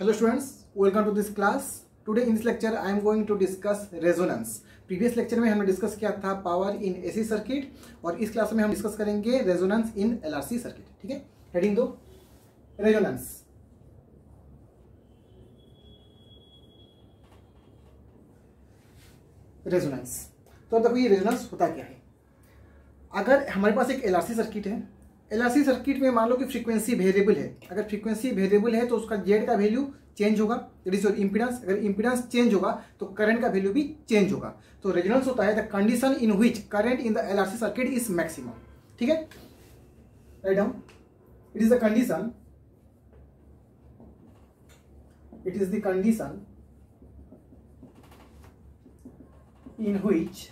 Hello students, welcome to this class. Today in this lecture I am going to discuss resonance. Previous lecture में हमने discuss किया था power in AC circuit और इस class में हम डिस्कस करेंगे रेजोनेंस इन एलआरसी सर्किट. ठीक है, हेडिंग दो रेजोनेंस. रेजोनेंस तो देखो ये रेजोनेंस होता क्या है. अगर हमारे पास एक एलआरसी सर्किट है, एलआरसी सर्किट में मान लो कि फ्रीक्वेंसी वेरिएबल है. अगर फ्रीक्वेंसी वेरिएबल है तो उसका जेड का वैल्यू चेंज होगा, दैट इज योर इंपीडेंस. अगर इंपीडेंस चेंज होगा तो करंट का वैल्यू भी चेंज होगा. तो रेजोनेंस होता है the condition in which current in the LRC circuit is maximum. ठीक है, right down. It is the condition, it is the condition in which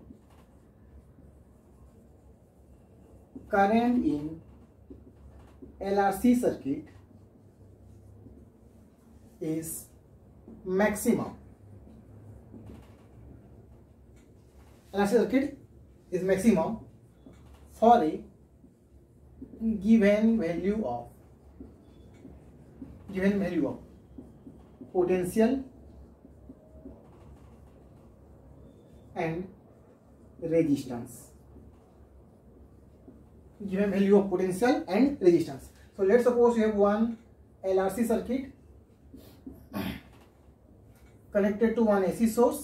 current in LRC circuit is maximum. LRC circuit is maximum for a given value of potential and resistance. Given value of potential and resistance. So let's suppose you have one LRC circuit connected to one AC source.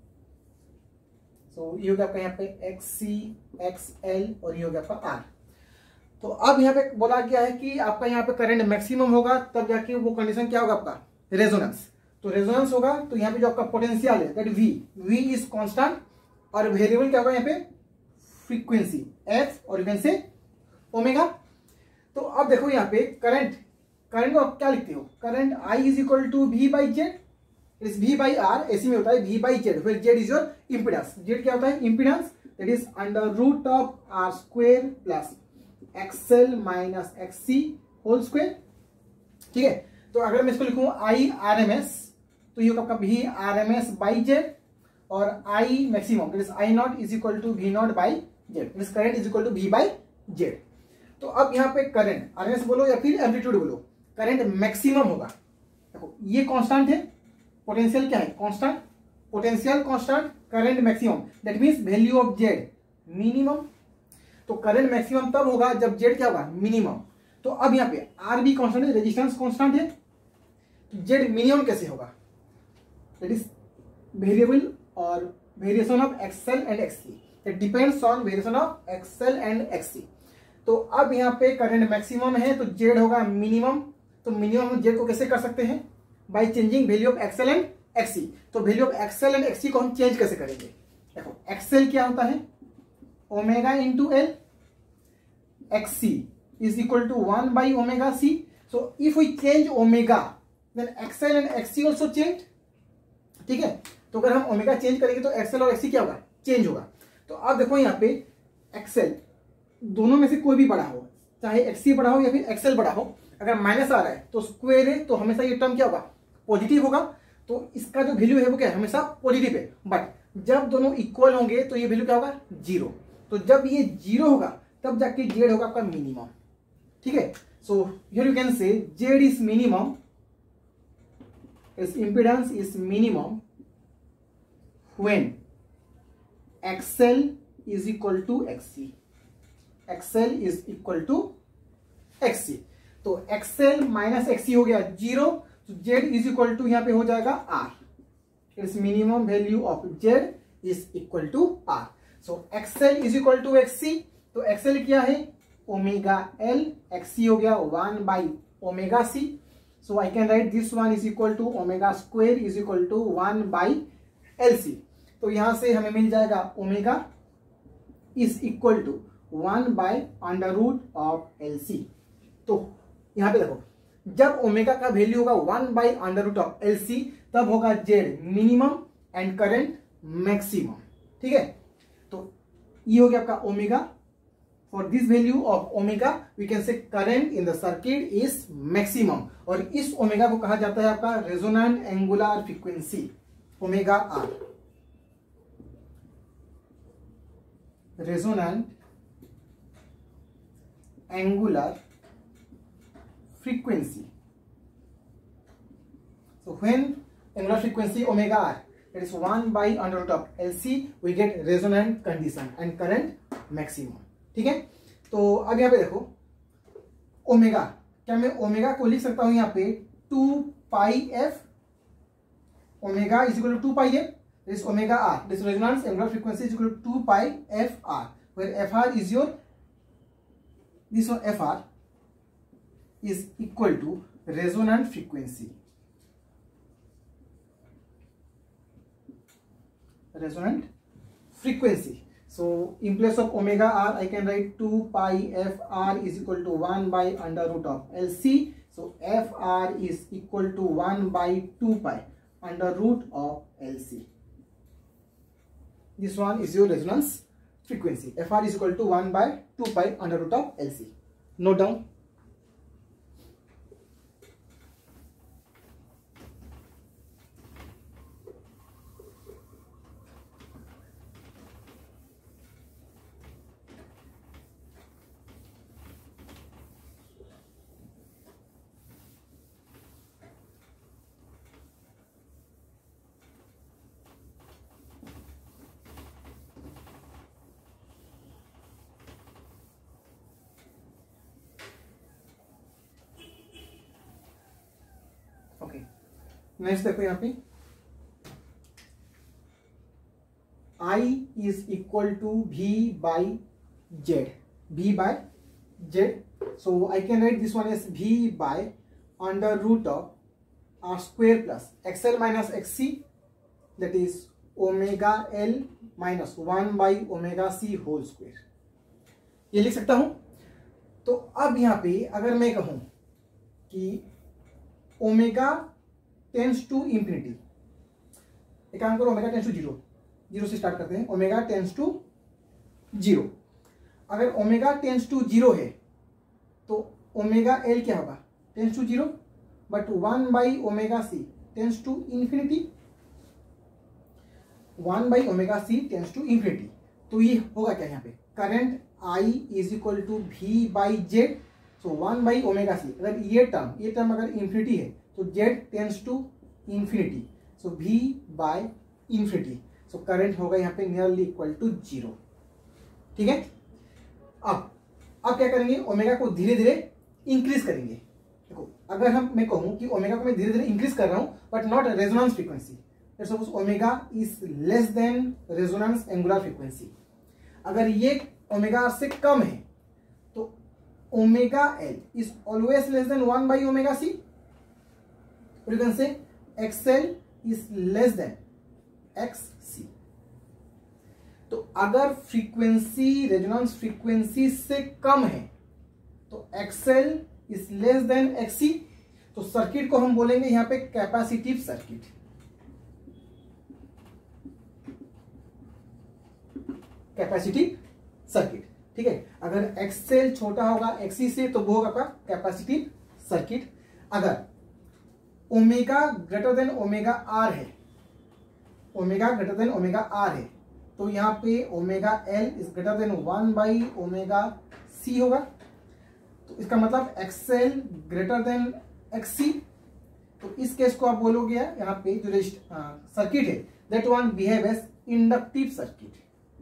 So ये हो गया आपका यहाँ पे XC, XL और ये हो गया आपका R. तो अब यहाँ पे बोला गया है कि आपका यहाँ पे करंट मैक्सिमम होगा तब जाके वो कंडीशन क्या होगा आपका रेजोनेंस. तो रेजोनेंस होगा तो यहाँ पे जो आपका पोटेंशियल है दैट V इज कांस्टेंट और वेरिएबल क्या होगा यहाँ पे फ्रीक्वेंसी F और यू कैन से ओमेगा. तो अब देखो यहाँ पे करंट को आप क्या लिखते हो, current I is equal to V by Z. इस V बाई R एसी में होता है V बाई जेड, फिर Z is your impedance. Z क्या होता है impedance, that is under root of R square plus XL minus XC whole square. ठीक है, तो अगर मैं इसको लिखूं I RMS तो ये आपका V RMS बाई जेड और I maximum that is I not is equal to V not by Z. Means current is equal to V by Z. तो अब यहाँ पे करंट RMS बोलो या फिर एम्पलीट्यूड बोलो, करंट मैक्सिमम होगा. देखो ये कांस्टेंट है, पोटेंशियल क्या है constant, potential constant, current maximum that means value of Z minimum. तो करंट मैक्सिमम तब होगा जब जेड क्या होगा मिनिमम. तो अब यहाँ पे आर भी कांस्टेंट है, रेजिस्टेंस कांस्टेंट है, जेड मिनिमम कैसे होगा, दैट इज वेरिएबल और variation of XL and XC. That depends on variation of XL and XC. तो अब यहाँ पे करंट मैक्सिमम है तो जेड होगा मिनिमम. तो मिनिमम हम जेड को कैसे कर सकते हैं, by changing value of XL and XC. तो value of XL and XC को हम चेंज कैसे करेंगे. देखो एक्सएल क्या होता है omega into L, XC is equal to 1 by omega c. So if we change omega then xl and xc also change. ठीक है, तो अगर हम ओमेगा चेंज करेंगे तो xl और xc क्या होगा चेंज होगा. तो अब देखो यहाँ पे xl दोनों में से कोई भी बड़ा हो, चाहे xc बड़ा हो या फिर xl बड़ा हो, अगर माइनस आ रहा है तो स्क्वायर है तो हमेशा ये टर्म क्या होगा पॉजिटिव होगा. तो इसका जो वैल्यू है वो क्या है हमेशा पॉजिटिव है. बट जब दोनों इक्वल होंगे तो ये वैल्यू क्या होगा जीरो. तो जब ये जीरो होगा तब जाके जेड होगा आपका मिनिमम. ठीक है, so here you can say Z is minimum, इस impedance is minimum when XL is equal to XC. XL is equal to XC. तो XL माइनस XC हो गया जीरो. तो जेड इज इक्वल टू यहां पे हो जाएगा R. It's minimum value of Z is equal to R. So XL is equal to XC. तो XL क्या है ओमेगा L, XC हो गया 1 by omega C. So I can write this one is equal to omega square is equal to 1 by LC. तो यहां से हमें मिल जाएगा omega is equal to 1 by under root of LC. तो यहां पे देखो जब ओमेगा का वैल्यू होगा 1 by under root of LC तब होगा Z minimum and current maximum. ठीक है, तो ये हो गया आपका omega. For this value of omega we can say current in the circuit is maximum. और इस ओमेगा को कहा जाता है आपका resonant angular frequency omega R. Resonant angular frequency So when angular frequency omega r, that is 1 by under root of LC, we get resonant condition and current maximum. ठीक है, तो अब यहाँ पे देखो ओमेगा, क्या मैं ओमेगा को लिख सकता हूँ यहाँ पे 2 pi F, omega is equal to 2 pi F, this omega R, this resonance angular frequency is equal to 2 pi F R, where F R is your, this F R is equal to resonant frequency. Resonant frequency. So in place of omega r, I can write 2 pi f r is equal to 1 by under root of LC. So f r is equal to 1 by 2 pi under root of LC. This one is your resonance frequency. F r is equal to 1 by 2 pi under root of LC. Note down. Okay, next देखो यहाँ पे I is equal to V by Z, V by Z. So I can write this one as V by under root of R square plus XL minus XC, that is omega L minus 1 by omega C whole square. ये लिख सकता हूं। तो अब यहाँ पे अगर मैं कहूं कि ओमेगा टेंस टू इंफिनिटी, एक काम करो, omega tends to zero, zero से स्टार्ट करते हैं, ओमेगा टेंस टू जीरो। अगर ओमेगा टेंस टू जीरो है तो ओमेगा एल क्या होगा, tends to zero, but 1 by omega C tends to infinity, 1 by omega C tends to infinity. तो ये होगा क्या यहाँ पे, current I is equal to V by Z. So 1 by omega C, अगर ये टर्म अगर इंफिनिटी है तो z tends to infinity, so v by infinity, so current होगा यहाँ पे नियरली इक्वल टू जीरो। ठीक है, अब क्या करेंगे, ओमेगा को धीरे धीरे इंक्रीज करेंगे। देखो अगर मैं कहूं कि ओमेगा को मैं धीरे धीरे इंक्रीज कर रहा हूं but not resonance frequency, suppose omega is less than resonance angular frequency, अगर ये ओमेगा से कम है तो omega L is always less than 1 by omega C, or you can say XL is less than XC। तो अगर frequency resonance frequency से कम है तो XL is less than XC, तो सर्किट को हम बोलेंगे यहां पे कैपेसिटिव सर्किट। कैपेसिटिव सर्किट, ठीक है। अगर XL छोटा होगा XC से तो वो होगा आपका कैपेसिटिव सर्किट। अगर omega greater than omega R है, omega greater than omega R है, तो यहाँ पे omega L is greater than 1 by omega C होगा। तो इसका मतलब एक्सएल ग्रेटर देन एक्ससी। तो इस केस को आप बोलोगे यहाँ पे जो सर्किट है that one behave as inductive circuit.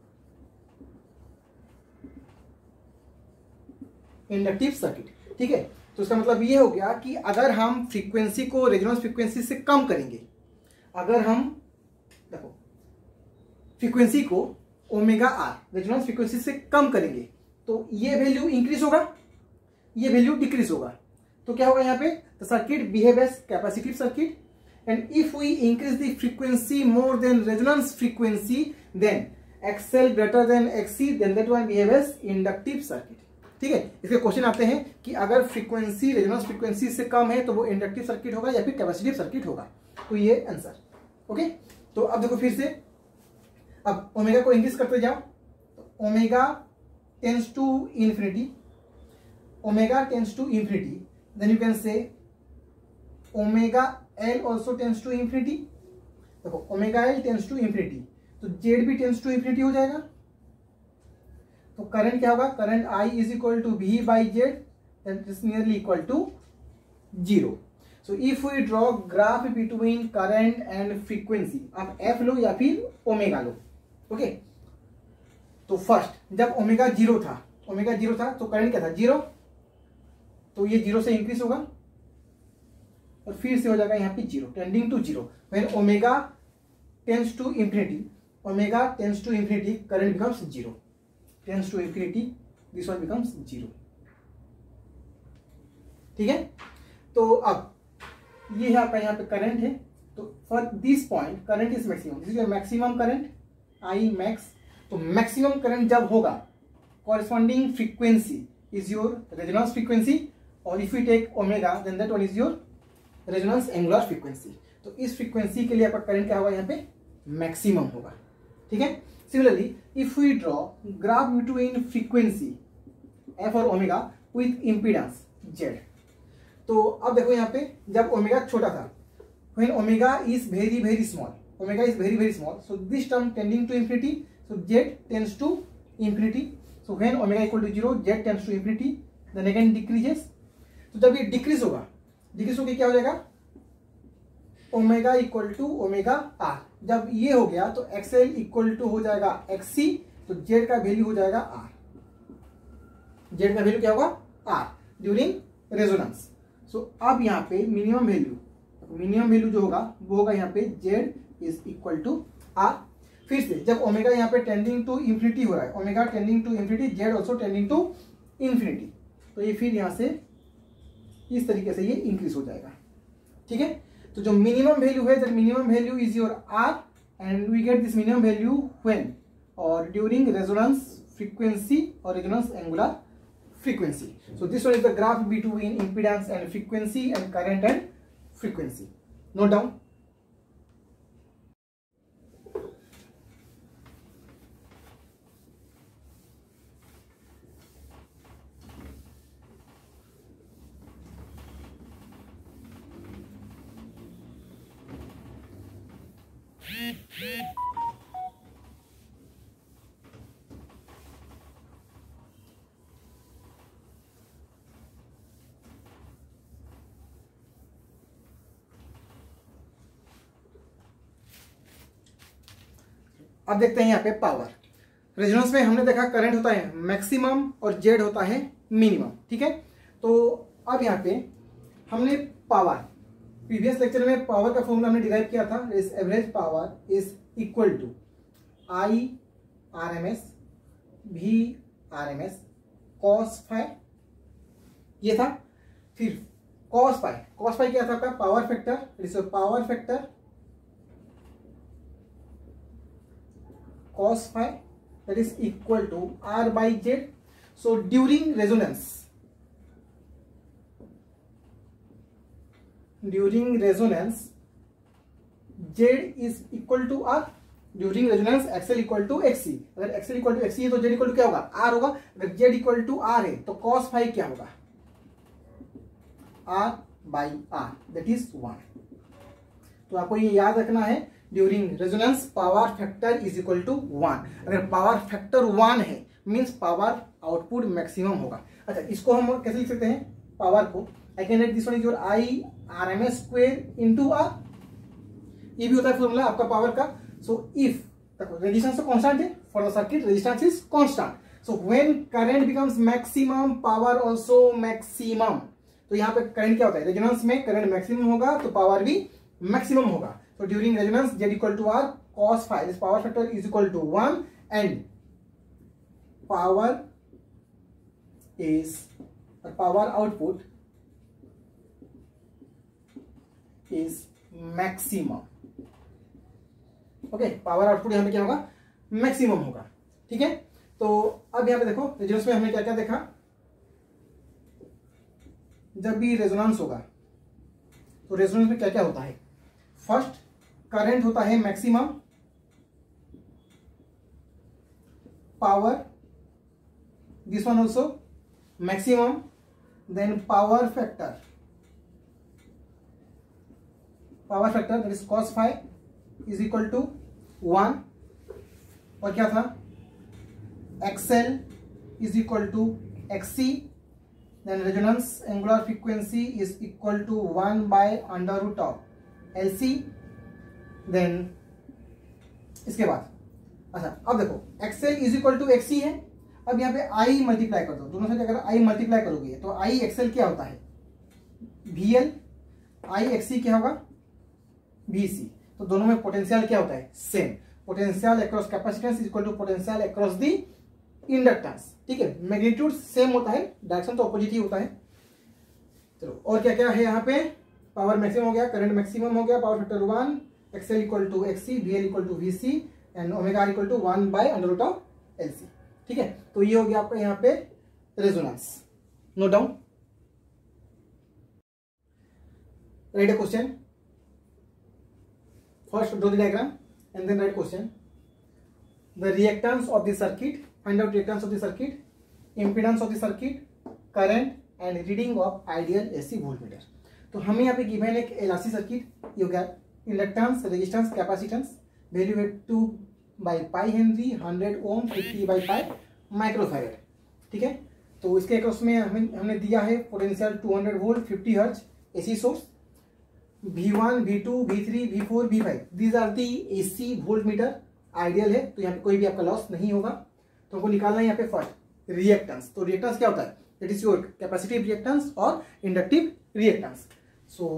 Inductive circuit, ठीक है। तो इसका मतलब ये हो गया कि अगर हम फ्रीक्वेंसी को रेजोनेंस फ्रीक्वेंसी से कम करेंगे, अगर हम देखो फ्रीक्वेंसी को ओमेगा आर रेजोनेंस फ्रीक्वेंसी से कम करेंगे तो ये वैल्यू इंक्रीज होगा, ये वैल्यू डिक्रीज होगा। तो क्या होगा यहाँ पे, the circuit behave as capacitive circuit and if we increase the frequency more than resonance frequency then XL greater than XC, then that one behave as inductive circuit. ठीक है, इसके क्वेश्चन आते हैं कि अगर फ्रीक्वेंसी रेजोनेंस फ्रीक्वेंसी से कम है तो वो इंडक्टिव सर्किट होगा या फिर कैपेसिटिव सर्किट होगा। तो ये आंसर। ओके, तो अब देखो फिर से, अब ओमेगा को इंक्रीज करते जाओ, तो omega tends to infinity, omega tends to infinity, then you can say omega L also tends to infinity. देखो omega L tends to infinity तो जेड भी टेंस टू इंफिनिटी हो जाएगा। तो करंट क्या होगा, current I is equal to V by Z, that is nearly equal to zero. So if we draw graph between current and frequency, आप F लो या फिर ओमेगा लो। ओके, तो फर्स्ट जब ओमेगा जीरो था तो करंट क्या था, जीरो, तो ये जीरो से इंक्रीज होगा और फिर से हो जाएगा यहाँ पे zero, tending to zero. When omega tends to infinity, current becomes zero, tends to infinity, this one becomes zero. ठीक है, तो अब ये है आपका यहाँ पे करंट है, तो for this point current is maximum, this is your maximum current, I max. तो मैक्सिमम करंट जब होगा, corresponding frequency is your resonance frequency, और if you take omega then that one is your resonance angular frequency. तो इस frequency के लिए आपका current क्या होगा, यहाँ पे मैक्सिमम होगा। ठीक है, similarly if we draw graph between frequency F और ओमेगा विथ इंपीडेंस जेड, तो अब देखो यहाँ पे जब ओमेगा छोटा था, when omega is very very small, so this term tending to infinity, so Z tends to infinity, so when omega equal to zero Z tends to infinity, then again decreases. तो जब ये decrease होगा क्या हो जाएगा, omega equal to omega R. जब ये हो गया तो एक्सएल इक्वल टू हो जाएगा एक्ससी, तो जेड का वैल्यू हो जाएगा आर, जेड का वैल्यू क्या होगा, आर ड्यूरिंग रेजोनेंस। सो अब यहाँ पे मिनिमम वैल्यू जो होगा वो होगा यहाँ पे Z is equal to R. फिर से जब ओमेगा यहाँ पे टेंडिंग टू इंफिनिटी हो रहा है, omega tending to infinity, Z also tending to infinity, तो ये फिर यहाँ से इस तरीके से ये इंक्रीज हो जाएगा। ठीक है, तो जो मिनिमम वैल्यू है, that minimum value is your R, and we get this minimum value when और ड्यूरिंग रेजोनेंस फ्रीक्वेंसी और resonance angular frequency. So this one is the graph between impedance and frequency and current and frequency. Note down. अब देखते हैं यहाँ पे power. Resonance में हमने देखा करंट होता है मैक्सिमम और जेड होता है मिनिमम। ठीक है, तो अब यहाँ पे हमने पावर, प्रीवियस लेक्चर में पावर का फॉर्मूला हमने डिराइव किया था, इस average power is equal to I R M S V R M S cos phi, ये था। फिर कॉस फाई क्या था आपका, power factor, cos phi, that is equal to R by Z. So during resonance Z is equal to R, during resonance XL equal to XC। अगर XL equal to XC है तो Z equal to क्या होगा, R होगा। अगर Z equal to R है तो cos phi क्या होगा, R by R, that is 1। तो आपको ये याद रखना है, during resonance power factor is equal to 1। अगर पावर फैक्टर 1 है मींस पावर आउटपुट मैक्सिमम होगा। अच्छा, इसको हम कैसे लिख सकते हैं, पावर को I can write this one is your I R M S square into R, ये भी होता है फॉर्मूला आपका पावर का। सो इफ रेजिस्टेंस तो कांस्टेंट है, for the circuit resistance is constant, so when current becomes maximum power also maximum. तो यहाँ पे करंट क्या होता है, रेजोनेंस में करंट मैक्सिमम होगा तो पावर भी मैक्सिमम होगा। So during resonance Z equal to R cos phi, this power factor is equal to 1 and power output is maximum। Okay, power output यहाँ पे क्या होगा, मैक्सिमम होगा। ठीक है, तो अब यहाँ पे देखो रेजोनेंस में हमने क्या क्या देखा, जब भी रेजोनेंस होगा तो रेजोनेंस में क्या क्या होता है, फर्स्ट करंट होता है maximum, power this one also maximum, then power factor that is cos phi is equal to 1, और क्या था, XL is equal to XC, then resonance angular frequency is equal to 1 by under root of LC. Then इसके बाद अच्छा अब देखो XL is equal to XC है। अब यहाँ पे आई मल्टीप्लाई कर दो, दोनों से अगर आई मल्टीप्लाई करोगे तो आई एक्सएल क्या होता है VL, आई एक्सी क्या होगा VC। तो दोनों में पोटेंशियल क्या होता है same, potential across capacitance is equal to potential across the inductance. ठीक है, मैग्नीट्यूड सेम होता है, डायरेक्शन तो अपोजिट ही होता है। चलो और क्या क्या है यहाँ पे, पावर मैक्सिमम हो गया, करंट मैक्सिमम हो गया, power factor 1, XL equal to XC, VL equal to VC and omega R equal to 1 by under root of LC। ठीक है, तो ये हो गया आपका यहाँ पे resonance. Note down, write a question, first draw the diagram and then write question. The reactance of the circuit, find out reactance of the circuit, impedance of the circuit, current and reading of ideal AC voltmeter. तो हमें यहाँ पे given एक LRC circuit, ये हो गया inductance, resistance, capacitance, value है 2 by pi henry, 100 ohm, 50 by pi microfarad. ठीक है, तो इसके अक्रॉस में हमने दिया है potential 200 volt, 50 hertz AC source, V1, V2, V3, V4, V5 these are the AC volt meter. Ideal है तो यहाँ पे कोई भी आपका लॉस नहीं होगा। तो हमको निकालना है यहाँ पे फर्स्ट रिएक्टेंस। तो रिएक्टेंस क्या होता है, that is your capacitive reactance और inductive reactance. So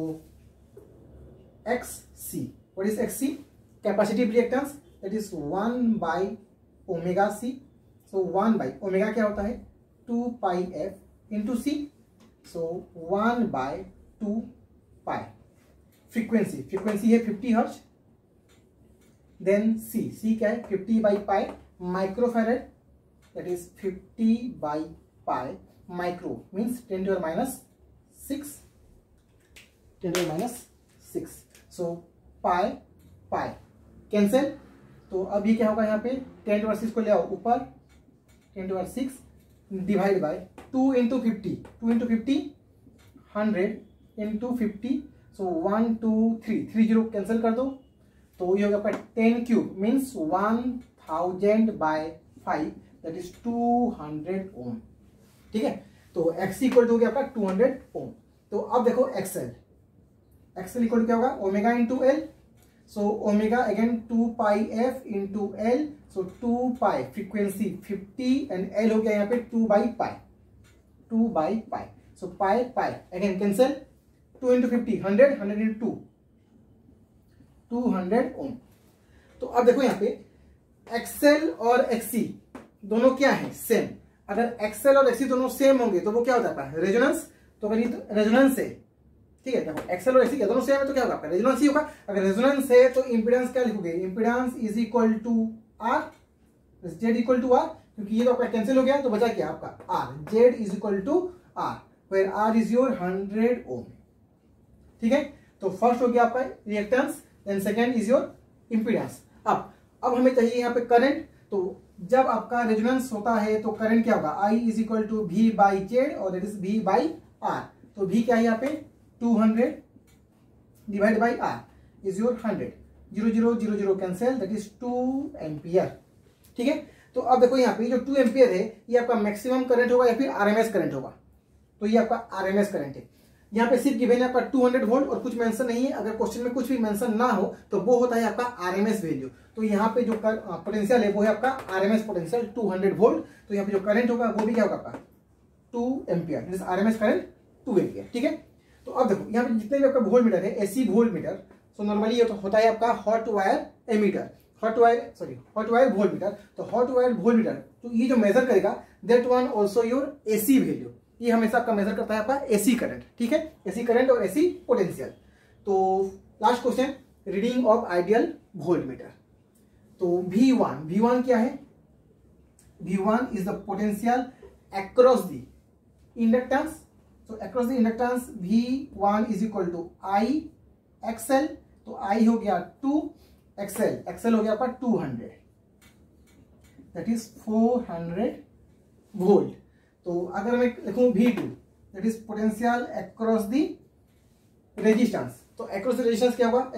XC, what is XC, capacitive reactance, that is 1 by omega C। So 1 by omega क्या होता है 2 pi F into C, so 1 by 2 pi. Frequency, frequency है 50 hertz. Then C क्या है 50 by pi microfarad, that is 50 by pi micro means 10 to minus 6, 10 to minus 6। So pi pi cancel. तो अब ये क्या होगा यहाँ पे 10 टू 6 को ले आओ ऊपर, 10 to 6 divide by 2 into 50, 2 into 50 100 into 50, so 1 2 3 30 cancel कर दो। तो ये होगा आपका 10 cube means 1000 by 5, that is 200 ohm. ठीक है, तो XC इक्वल टू हो गया आपका 200 ओम। तो अब देखो एक्सएल, एक्सएल इक्वल टू क्या होगा omega into L। So omega again 2 pi F into L, so 2 pi frequency 50 and L हो गया यहाँ पे 2 by pi, 2 by pi. So pi pi again cancel, 2 into 50 100, 100 into 200 ohm. तो अब देखो यहाँ पे XL और XC दोनों क्या है सेम। अगर XL और XC दोनों सेम होंगे तो वो क्या होता है रेजोनेंस। तो अगर ये रेजोनेंस है, ठीक है, देखो XL और XC क्या दोनों सेम है तो क्या होगा आपका रेजोनेंस ही होगा। अगर रेजोनेंस है तो इंपीडेंस क्या लिखोगे, impedance is equal to R, Z equal to R, क्योंकि ये तो आपका कैंसिल हो गया तो बचा क्या आपका R, Z is equal to R, where R is your 100 ohm. ठीक है, तो फर्स्ट हो गया आपका reactance, then second is your impedance. अब हमें चाहिए यहाँ पे करंट। तो जब आपका रेजोनेंस होता है तो करंट क्या होगा, I is equal to V by Z और that is V by R। तो V क्या है यहाँ पे 200 divide by R is your 100, 0 0 0 0 cancel, that is 2 ampere. ठीक है, तो अब देखो यहाँ पे जो 2 एम्पियर है ये आपका मैक्सिमम करंट होगा या फिर RMS करंट होगा। तो ये आपका RMS करंट है। यहाँ पे सिर्फ गिवन है आपका 200 वोल्ट और कुछ मेंशन नहीं है। अगर क्वेश्चन में कुछ भी मेंशन ना हो तो वो होता है आपका RMS वैल्यू। तो यहाँ पे जो पोटेंशियल है वो है आपका RMS पोटेंशियल 200 वोल्ट। तो यहाँ पे जो करंट होगा वो भी क्या होगा आपका 2 एम्पियर, RMS करंट 2 एम्पियर। ठीक है, तो अब देखो यहाँ पे जितने भी आपका वोल्ट मीटर है AC वोल्ट मीटर, तो नॉर्मली ये तो होता है आपका hot wire ammeter, hot wire volt meter. तो हॉट वायर वोल्ट मीटर तो ये जो मेजर करेगा that one also your AC value, ये हमेशा आपका मेजर करता है आपका AC करंट। ठीक है, AC करंट और AC पोटेंशियल। तो last question, reading of ideal volt meter. तो V1 क्या है, V1 is the potential across the inductance. तो across the inductance V1 is equal to I XL। तो I हो गया 2, XL हो गया आपका 200, दैट इज 400 वोल्ट। तो अगर मैं लिखूं V2 that is potential across the resistance. तो अक्रॉस द रेजिस्टेंस क्या होगा,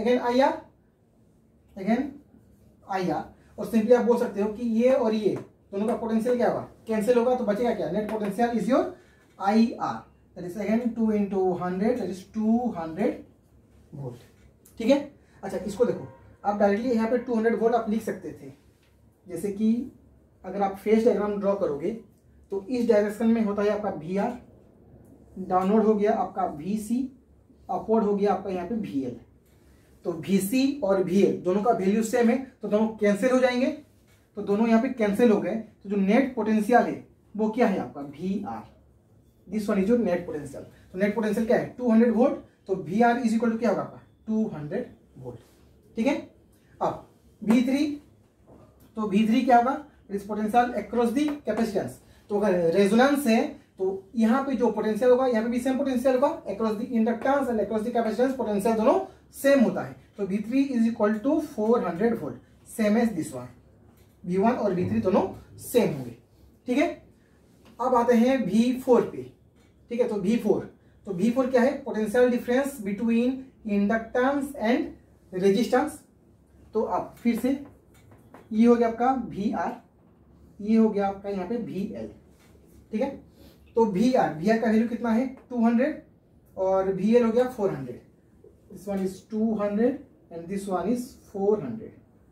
अगेन IR। और सिंपली आप बोल सकते हो कि ये और ये दोनों का पोटेंशियल क्या होगा कैंसिल होगा, तो बचेगा क्या, net potential is your IR, that is again 2 into 100, that is 200 volt. ठीक है, अच्छा इसको देखो, आप डायरेक्टली यहाँ पे 200 वोल्ट आप लिख सकते थे। जैसे कि अगर आप फेज डायग्राम ड्रॉ करोगे तो इस डायरेक्शन में होता है आपका VR, डाउनवर्ड हो गया आपका VC, अपवर्ड हो गया आपका यहाँ पे VL। तो VC और VL दोनों का वैल्यू सेम है तो दोनों कैंसिल हो जाएंगे, तो दोनों यहाँ पे कैंसिल हो गए। तो जो नेट पोटेंशियल है वो क्या है आपका VR, this one is your net potential. तो नेट पोटेंशियल क्या है 200 वोल्ट, तो VR इज इक्वल टू क्या होगा आपका 200 वोल्ट। ठीक है, अब V3, तो V3 क्या होगा, इस पोटेंशियल अक्रॉस दी कैपेसिटेंस। तो अगर रेजोनेंस है तो यहाँ पे जो पोटेंशियल होगा यहाँ पे भी सेम पोटेंशियल होगा, across the inductance and across the capacitance potential दोनों सेम होता है। तो V3 is equal to 400 volt, same as this one. V1 और V3 दोनों सेम होंगे। ठीक है, अब आते हैं V4 पे। ठीक है, तो V4 क्या है, potential difference between inductance and resistance. तो आप फिर से ये हो गया आपका VR, ये हो गया आपका यहाँ पे VL। ठीक है, तो VR का वैल्यू कितना है 200 और VL हो गया 400। This one is 200 and this one is 400।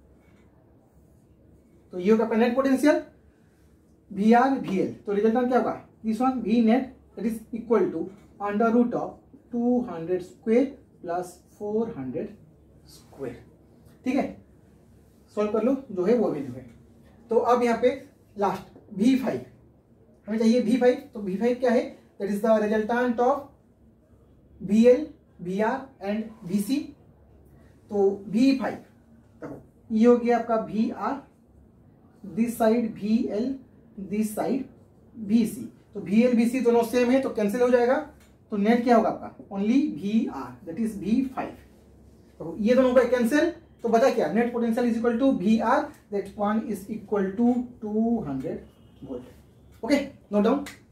तो ये होगा आपका नेट पोटेंशियल VR VL। तो रिजल्टेंट क्या होगा, this one V net that is equal to under root of 200 square plus 400 square. ठीक है, सॉल्व कर लो जो है वो वैल्यू है। तो अब यहाँ पे लास्ट V5 हमें चाहिए। V5, तो V5 क्या है, that is the resultant of VL VR and VC। तो V5 देखो ये हो गया आपका VR, this side VL, this side VC। तो VL VC दोनों सेम है तो कैंसिल हो जाएगा। तो नेट क्या होगा आपका only VR, that is V5। तो ये दोनों का कैंसिल, तो बचा क्या, net potential is equal to VR, that one is equal to 200 volt. Okay, note down.